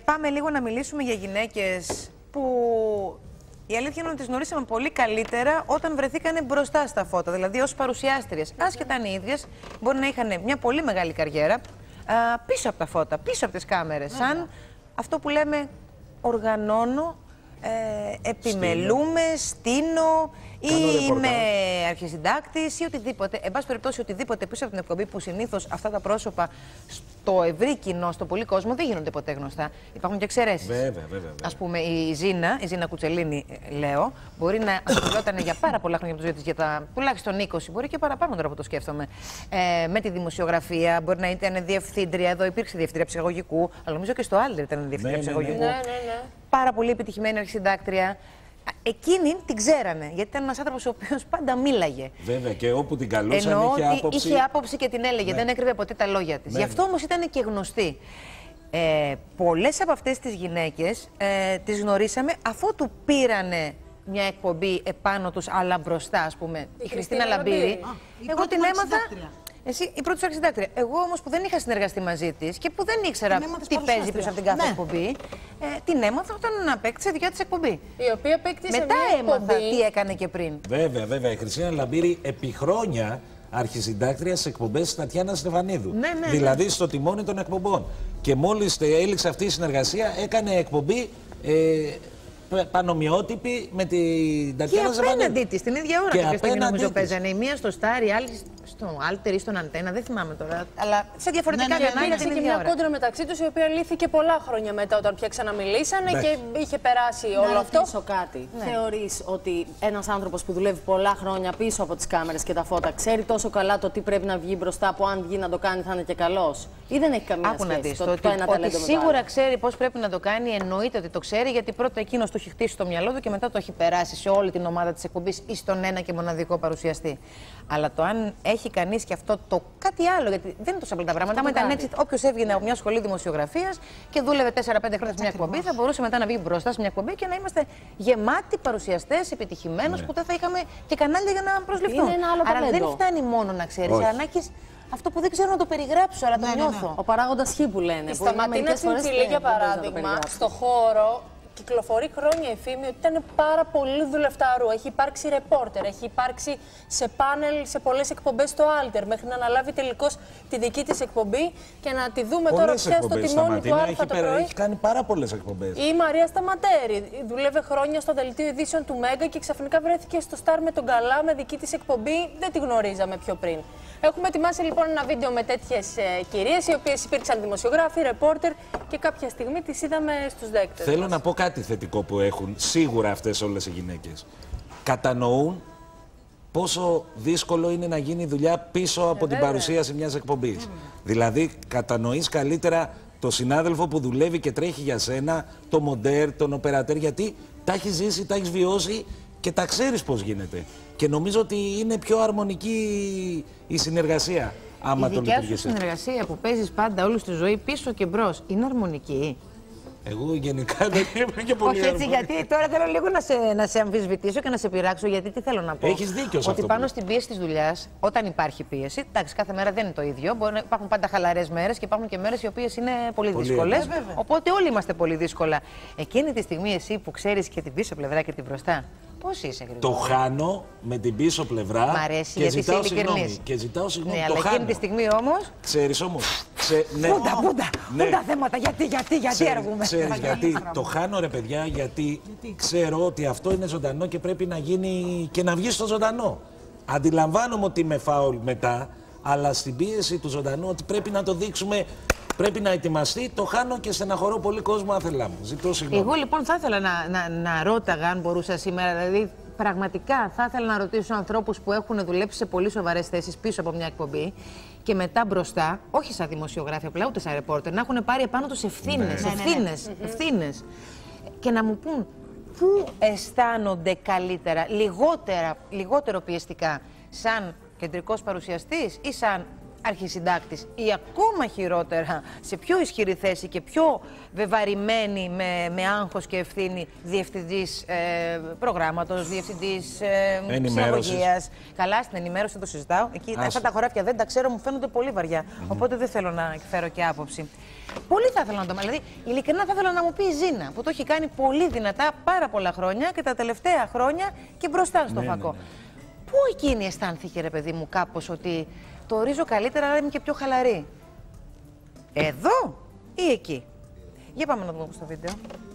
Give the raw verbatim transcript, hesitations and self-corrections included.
πάμε λίγο να μιλήσουμε για γυναίκες που η αλήθεια είναι ότι τις γνωρίσαμε πολύ καλύτερα όταν βρεθήκανε μπροστά στα φώτα, δηλαδή ως παρουσιάστριες. Άσχετα αν οι ίδιες μπορεί να είχαν μια πολύ μεγάλη καριέρα α, πίσω από τα φώτα, πίσω από τις κάμερες, σαν αυτό που λέμε οργανώνω, ε, επιμελούμε, στείνω ή είμαι αρχισυντάκτης ή οτιδήποτε. Εν πάση περιπτώσει, οτιδήποτε πίσω από την εκπομπή που συνήθως αυτά τα πρόσωπα στο ευρύ κοινό, στο πολύ κόσμο δεν γίνονται ποτέ γνωστά. Υπάρχουν και εξαιρέσεις. Βέβαια, βέβαια, βέβαια. Ας πούμε, η Ζήνα, η Ζήνα Κουτσελίνη, λέω, μπορεί να ασχολιόταν για πάρα πολλά χρόνια από τη ζωή της, για τα τουλάχιστον είκοσι, μπορεί και παραπάνω τώρα που το σκέφτομαι, ε, με τη δημοσιογραφία. Μπορεί να ήταν διευθύντρια, εδώ υπήρξε διευθύντρια ψυχαγωγικού, αλλά νομίζω και στο Άλτερ ήταν διευθύντρια ναι, ψυχαγωγικού. ναι, ναι. Ναι, ναι, ναι. Πάρα πολύ επιτυχημένη αρχισυντάκτρια. Εκείνη την ξέρανε, γιατί ήταν ένας άνθρωπος ο οποίος πάντα μίλαγε. Βέβαια, και όπου την καλούσαν Εννοώ είχε ότι άποψη. είχε άποψη και την έλεγε, Ναι. δεν έκρυβε ποτέ τα λόγια της. Ναι. Γι' αυτό όμως ήταν και γνωστή. Ε, πολλές από αυτές τις γυναίκες ε, τις γνωρίσαμε αφού του πήρανε μια εκπομπή επάνω τους, αλλά μπροστά, ας πούμε. Η, η Χριστίνα Λαμπύρη. Εγώ την έμαθα. Εσύ, η πρώτη σου αρχισυντάκτρια. Εγώ όμως που δεν είχα συνεργαστεί μαζί της και που δεν ήξερα τι παίζει πίσω από την κάθε ναι. εκπομπή, ε, την έμαθα όταν απέκτησε δικιά της εκπομπή. Η οποία απέκτησε Μετά μια έμαθα εκπομπή. τι έκανε και πριν. Βέβαια, βέβαια. Η Χριστίνα Λαμπύρη επί χρόνια αρχισυντάκτρια σε εκπομπές της Τατιάνας Στεφανίδου. Ναι, ναι, δηλαδή ναι. στο τιμόνι των εκπομπών. Και μόλις έληξε αυτή η συνεργασία, έκανε εκπομπή ε, πανομοιότυπη με την Τατιάνα Στεφανίδου. Και απέναντί της την ίδια ώρα. Και Κάποια στιγμή νομίζω της. παίζανε. Η μία στο Στάρ, η άλλη στο Άλτερ ή στον Αντένα, δεν θυμάμαι τώρα. Αλλά σε διαφορετικά Ναι, ναι, κανάλια την υπήρξε και ίδια μια ώρα. κόντρα μεταξύ τους, η οποία λύθηκε πολλά χρόνια μετά όταν πια ξαναμιλήσανε Ναι. και είχε περάσει όλο Να αυτό. ρωτήσω κάτι. Ναι. Θεωρείς ότι ένας άνθρωπος που δουλεύει πολλά χρόνια πίσω από τις κάμερες και τα φώτα ξέρει τόσο καλά το τι πρέπει να βγει μπροστά, που αν βγει να το κάνει θα είναι και καλός, ή δεν έχει καμία Άκου να σχέση δεις, το, το το, ότι, ένα ότι ταλέντο με το σίγουρα άλλο? ξέρει πώς πρέπει να το κάνει, εννοείται ότι το ξέρει, γιατί πρώτα εκείνος το έχει χτίσει στο μυαλό του και μετά το έχει περάσει σε όλη την ομάδα της εκπομπής ή στον ένα και μοναδικό παρουσιαστή. Αλλά το αν έχει κανείς και αυτό το κάτι άλλο, γιατί δεν είναι τόσο απλά τα πράγματα. Άμα ήταν έτσι, όποιος έβγαινε από μια σχολή δημοσιογραφίας και δούλευε τέσσερα πέντε χρόνια σε μια εκπομπή, θα μπορούσε μετά να βγει μπροστά σε μια εκπομπή και να είμαστε γεμάτοι παρουσιαστές, επιτυχημένους, Ναι. που δεν θα είχαμε και κανάλια για να προσληφθούν. Είναι ένα άλλο Άρα ταλέντο. δεν φτάνει μόνο να ξέρεις, Όχι. αλλά να έχεις αυτό που δεν ξέρω να το περιγράψω, αλλά το Ναι, ναι, ναι. νιώθω. Ο παράγοντας χ που λένε. Η που είναι Σταματίνα μερικές φορές Τσιμψιλή, και για δεν μπορείς να το παράδειγμα, περιγράψεις. στο χώρο κυκλοφορεί χρόνια η φήμη ότι ήταν πάρα πολύ δουλευταρού. Έχει υπάρξει ρεπόρτερ, έχει υπάρξει σε πάνελ, σε πολλές εκπομπές στο Άλτερ, μέχρι να αναλάβει τελικώς τη δική της εκπομπή και να τη δούμε τώρα Πολλές πια στο εκπομπές. τιμόνι του Σταματίνα Αλφα έχει, το περα- πρωί. έχει κάνει πάρα πολλές εκπομπές. Η Μαρία Σταματέρη δούλευε χρόνια στο δελτίο ειδήσεων του Μέγκα και ξαφνικά βρέθηκε στο Σταρ με τον Καλά με δική της εκπομπή. Δεν τη γνωρίζαμε πιο πριν. Έχουμε ετοιμάσει λοιπόν ένα βίντεο με τέτοιες ε, κυρίες, οι οποίες υπήρξαν δημοσιογράφοι, ρεπόρτερ και κάποια στιγμή τις είδαμε στους δέκτες. Θέλω μας. να πω κάτι θετικό που έχουν σίγουρα αυτές όλες οι γυναίκες. Κατανοούν πόσο δύσκολο είναι να γίνει δουλειά πίσω από την βέβαια. παρουσίαση μιας εκπομπής. Δηλαδή, κατανοείς καλύτερα το συνάδελφο που δουλεύει και τρέχει για σένα, το μοντέρ, τον οπερατέρ, γιατί τα έχεις ζήσει, τα έχεις βιώσει και τα ξέρεις πώς γίνεται. Και νομίζω ότι είναι πιο αρμονική η συνεργασία, άμα Η το δικιά σου λειτουργήσεις. συνεργασία που παίζεις πάντα όλη τη ζωή πίσω και μπρος είναι αρμονική? Εγώ γενικά δεν είμαι και πολύ Όχι έτσι, αρμονική. γιατί τώρα θέλω λίγο να σε, να σε αμφισβητήσω και να σε πειράξω, γιατί τι θέλω να πω. Έχεις δίκιο σε ότι αυτό πάνω που στην πίεση της δουλειάς, όταν υπάρχει πίεση, εντάξει, κάθε μέρα δεν είναι το ίδιο. Μπορεί να υπάρχουν πάντα χαλαρές μέρες και υπάρχουν και μέρες οι οποίες είναι πολύ, Πολύ δύσκολες. έντονες. Οπότε όλοι είμαστε πολύ δύσκολα. Εκείνη τη στιγμή, εσύ που ξέρεις και την πίσω πλευρά και την μπροστά, πώς είσαι, Γρηγόρη? Το χάνω με την πίσω πλευρά. Μ' αρέσει, και γιατί είσαι ζητάω ειλικρινής. συγγνώμη. Και ζητάω συγγνώμη. Ναι, το αλλά χάνω. εκείνη τη στιγμή όμως. Ξέρεις όμως. Ξε... Ναι. Πούντα, πούντα, Ναι. πούντα θέματα. Γιατί, γιατί, γιατί Ξέρεις- αργούμε. Ξέρεις γιατί το χάνω, ρε παιδιά, γιατί ξέρω ότι αυτό είναι ζωντανό και πρέπει να γίνει και να βγει στο ζωντανό. Αντιλαμβάνομαι ότι με φάουλ μετά, αλλά στην πίεση του ζωντανού ότι πρέπει να το δείξουμε, πρέπει να ετοιμαστεί. Το χάνω και στεναχωρώ πολύ κόσμο άθελά μου. Ζητώ συγγνώμη. Εγώ λοιπόν θα ήθελα να, να, να ρώταγα αν μπορούσα σήμερα, δηλαδή πραγματικά θα ήθελα να ρωτήσω ανθρώπους που έχουν δουλέψει σε πολύ σοβαρές θέσεις πίσω από μια εκπομπή και μετά μπροστά, όχι σαν δημοσιογράφοι απλά ούτε σαν ρεπόρτερ, να έχουν πάρει επάνω τους ευθύνες, Ναι. ευθύνες, ευθύνες και να μου πούν πού αισθάνονται καλύτερα, λιγότερα, λιγότερο πιεστικά, σαν κεντρικός παρουσιαστής ή σαν αρχισυντάκτης ή ακόμα χειρότερα σε πιο ισχυρή θέση και πιο βεβαρημένη με, με άγχος και ευθύνη διευθυντής ε, προγράμματος, διευθυντής ε, ψυχαγωγίας. Καλά, στην ενημέρωση δεν το συζητάω. Εκεί, αυτά τα χωράφια δεν τα ξέρω, μου φαίνονται πολύ βαριά. Mm-hmm. Οπότε δεν θέλω να εκφέρω και άποψη. Πολύ θα ήθελα να το μάθω. Δηλαδή, ειλικρινά θα ήθελα να μου πει η Ζήνα, που το έχει κάνει πολύ δυνατά πάρα πολλά χρόνια και τα τελευταία χρόνια και μπροστά στο ναι, φακό. Ναι, ναι. Πού εκείνη αισθάνθηκε, ρε παιδί μου, κάπως ότι το ορίζω καλύτερα, αλλά είμαι και πιο χαλαρή? Εδώ ή εκεί? Για πάμε να το δούμε στο βίντεο.